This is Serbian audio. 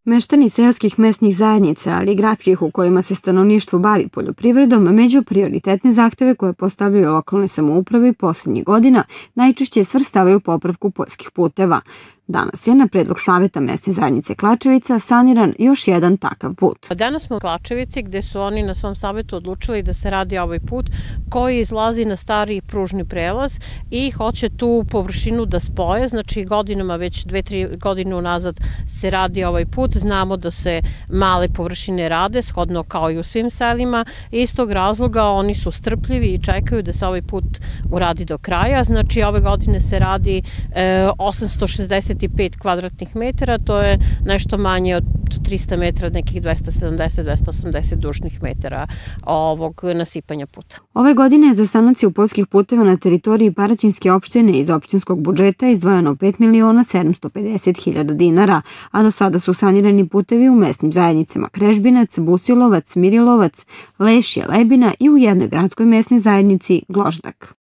Meštani seoskih mesnih zajednica, ali i gradskih u kojima se stanovništvo bavi poljoprivredom, među prioritetne zahteve koje postavljaju lokalne samouprave posljednjih godina najčešće svrstavaju popravku poljskih puteva. Danas je na predlog Saveta mesne zajednice Klačevica saniran još jedan takav put. Danas smo u Klačevici gde su oni na svom savetu odlučili da se radi ovaj put koji izlazi na stari pružni prelaz i hoće tu površinu da spoje, znači godinama, već 2-3 godine unazad se radi ovaj put. Znamo da se male površine rade, shodno kao i u svim selima. Iz tog razloga oni su strpljivi i čekaju da se ovaj put uradi do kraja. Znači ove godine se radi 865 kvadratnih metara, to je nešto manje od 300 metara, nekih 270-280 dužnih metara ovog nasipanja puta. Ove godine za sanaciju poljskih puteva na teritoriji Paraćinske opštine iz opštinskog budžeta izdvojeno 5.750.000 dinara, a do sada su sanirani putevi u mesnim zajednicama Krežbinac, Busilovac, Mirilovac, Lešje, Lebina i u jednoj gradskoj mesnoj zajednici Gloždak.